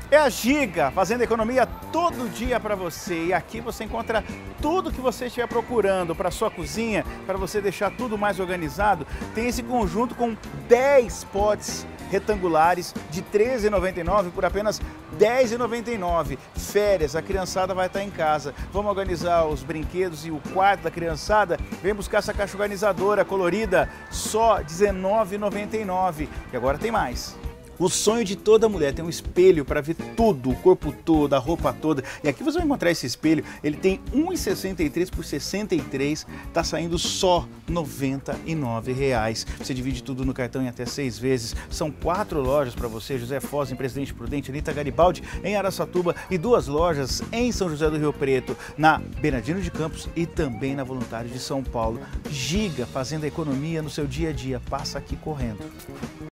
É a Giga, fazendo economia todo dia para você. E aqui você encontra tudo que você estiver procurando para sua cozinha, para você deixar tudo mais organizado. Tem esse conjunto com 10 potes retangulares de R$ 13,99 por apenas R$ 10,99. Férias, a criançada vai estar em casa. Vamos organizar os brinquedos e o quarto da criançada? Vem buscar essa caixa organizadora colorida, só R$ 19,99. E agora tem mais. O sonho de toda mulher tem um espelho para ver tudo, o corpo todo, a roupa toda. E aqui você vai encontrar esse espelho, ele tem 1,63 por 63, tá saindo só R$ 99. Você divide tudo no cartão em até 6 vezes. São 4 lojas para você, José Foz em Presidente Prudente, Anita Garibaldi em Araçatuba e 2 lojas em São José do Rio Preto, na Bernardino de Campos e também na Voluntário de São Paulo. Giga, fazendo economia no seu dia a dia, passa aqui correndo.